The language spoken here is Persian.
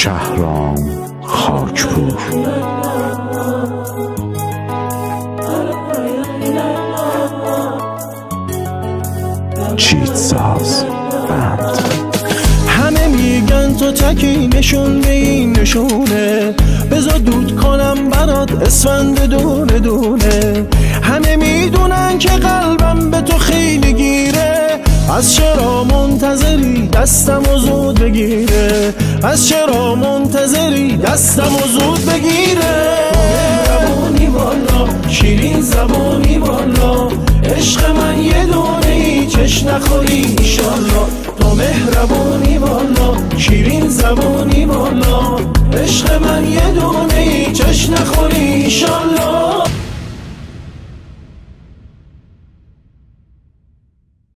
شهرام خاکپور. چیتساز بند. همه میگن تو تکی نشون به این نشونه، بذار دود کنم برات اسفند دونه دونه. همه میدونن که قلبم به تو خیلی گیره، از چرا منتظری دستمو زود بگیره؟ از چرا منتظری دستمو زود بگیره؟ مهربونی والا، شیرین زبونی والا، عشق من یه دونه ای چش نخوری ایشالله. تو مهربونی والا، شیرین زبونی والا، عشق من یه دونه ای چش نخوری ایشالله.